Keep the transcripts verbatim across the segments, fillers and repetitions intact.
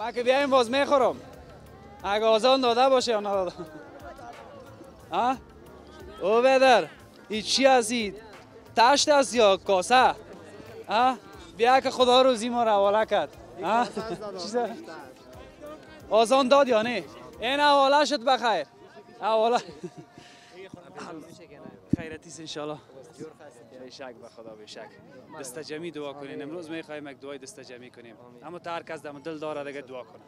من که بیایم باز میخورم. اگه آزان داده باشه یا نداده. ها؟ او بدر این چی هستی؟ تشت است یا کاسه؟ ها؟ بیا که خدا روزی ما رو حواله کرد. ها؟ آزان داد یا نه؟ این حواله شد بخیر. حواله. خیرتیست انشالله. بشک به خدا بشک. دست جمعی دعا کنین. امروز میخوایم یک دعای دست جمعی کنیم. اما تا هر کس دم دل داره دیگه دعا کنه.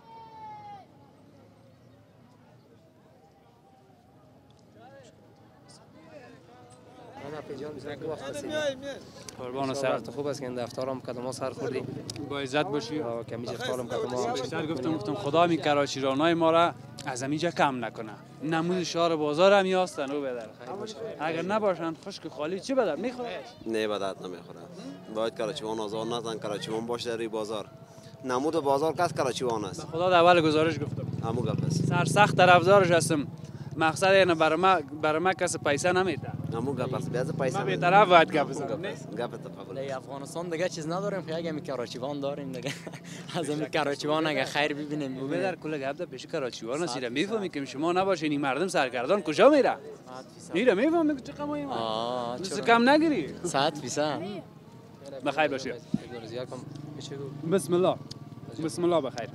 قربان سرت خوب است که این دفترم کدام سر خوردی با عزت باشی. کمی اختارم کدام بیشتر گفتم گفتم خدا می کراچی رانای ما را از همینجا کم نکنه. نمود شهر بازار هم هستن او بدر. اگر نباشن خشک خالی چی بدر میخوره؟ نه بدر نمیخوره. باید کراچیوان آزاد نزن، کراچیوان باشه در بازار. نمود بازار کس کراچیوان است. خدا در اول گزارش گفتم. همو گپ است. سر سخت طرفدارش هستم. مقصد اینه برای ما برای ما کس پیسه نمیده. همو گپ است. بیاز پیسه. ما به طرف باید گپ بزنم. گپ تو قبول. نه افغانستان دیگه چیز نداریم که اگه می کراچیوان داریم دیگه. از این کراچیوان اگه خیر ببینیم. او بدر کل گپ ده پیش کراچیوان است. میفهمی که شما نباشین این مردم سرگردان کجا میره؟ میره میفهمی چه کمایی ما. آه چه کم نگیری. صد فیصد. بخیر باشی. بسم الله. بسم الله بخیر.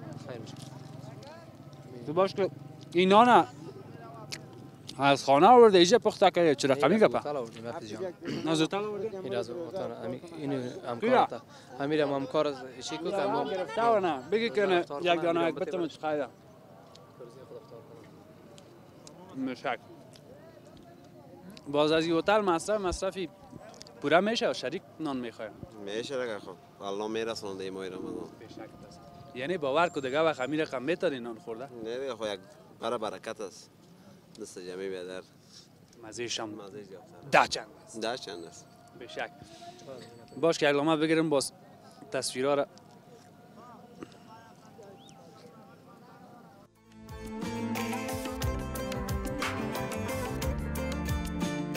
تو باش که اینا نه از خانه آورده ایجا پخته کرده چه رقمی گپه؟ از هتل آورده؟ این از هتل اینو همکار امیر هم همکار چی کو که گرفته و نه بگی که نه یک دانه یک بتم چه خیره مشک باز از این هتل مصرف مصرفی پورا میشه و شریک نان میخواه میشه دیگه خب الله میرسونده ماه رمضان یعنی باور کو دیگه وقت امیر رقم میتونی نان خورده؟ نه دیگه خب یک برا برکت است دست جمعی بیادر مزیش هم مزیش ده چند ده چند است بشک باش که اقلامت بگیرم باز تصویرها را